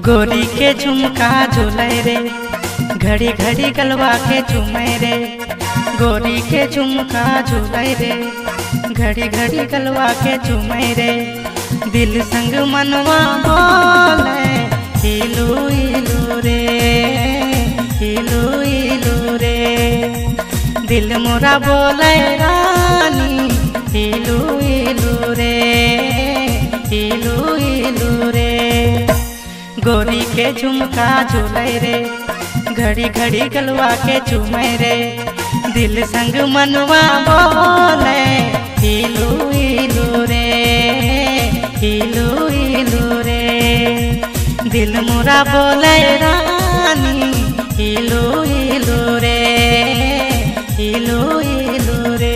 गोरी के झुमका झूले रे, घड़ी घड़ी गलवा के झूमे रे। गोरी के झुमका झूले रे, घड़ी घड़ी गलवा के झूमे रे। दिल संग मनवा बोले हिलू हिलू रे, हिलू हिलू रे। दिल मोरा बोले रानी हिलू हिलू रे, हिलू हिलू रे। गोरी के झुमका झूले रे, घड़ी घड़ी गलवा के झूमे रे। दिल संग मनवा बोले हिलू हिलू रे, हिलू हिलू रे। दिल मोरा बोले रानी हिलू हिलू रे, हिलू हिलू रे।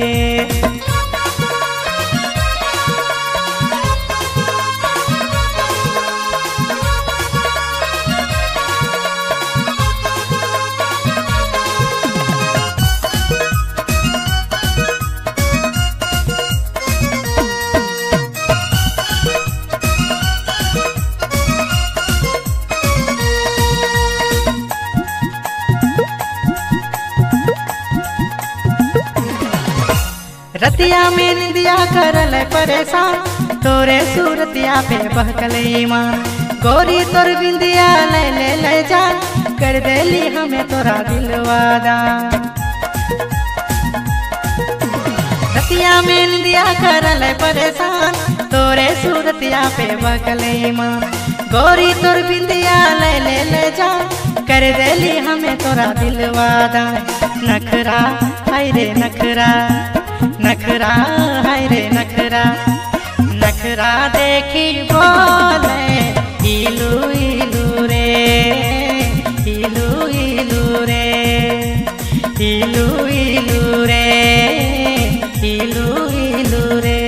रतिया में निंदिया करल परेशान, तोरे सूरतिया पे बहकल ईमान। गोरी तोर बिंदिया ले ले ले जान, कर देली हमें तोरा दिलवादा। रतिया में निंदिया करल परेशान, तोरे सूरतिया पे बहकल ईमान। गोरी तोर बिंदिया ले ले ले जान, कर देली हमें तोरा दिलवादा। नखरा हाय रे नखरा, नखरा हाय रे नखरा। नखरा देखी बोले हिलू हिलू रे, हिलू हिलू रे, हिलू हिलू रे, हिलू हिलू रे।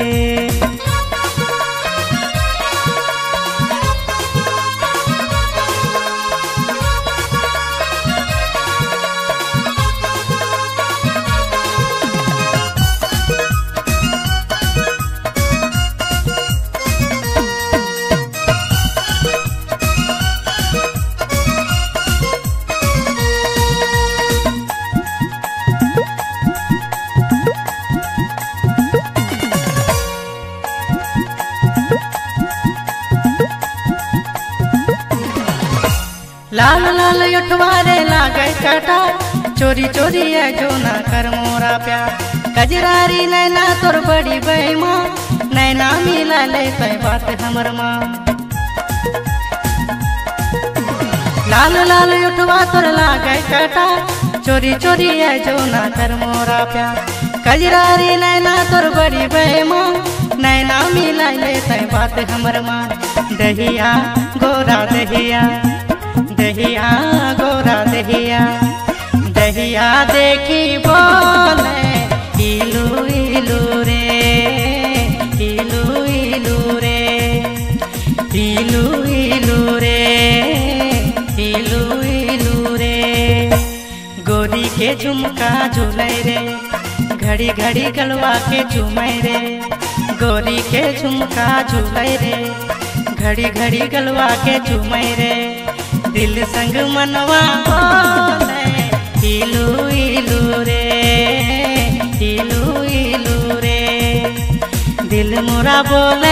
लाल लाल उठवारे लागे काटा, चोरी चोरी है जो ना कर मोरा प्यार। कजरारी नैना तोर बड़ी बेईमान, नैना मिला ले तो बात हमर माँ। लाल लाल उठवा तोर लागे काटा, चोरी चोरी है जो ना कर मोरा प्यार। कजरारी नैना तोर बड़ी बेईमान, नैना मिला ले तो बात हमर माँ। दहिया गोरा दहिया, दहिया गोरा दहिया। दहिया देखी बोले हिलू हिलू रे, हिलू हिलू रे, हिलू हिलू रे, हिलू हिलू रे। गोरी के झुमका झूले रे, घड़ी घड़ी गलवा के झूमे रे। गोरी के झुमका झूले रे, घड़ी घड़ी गलवा के झूमे रे। दिल संग मनवा बोले हिलू हिलू रे, हिलू हिलू रे। दिल मोरा बोले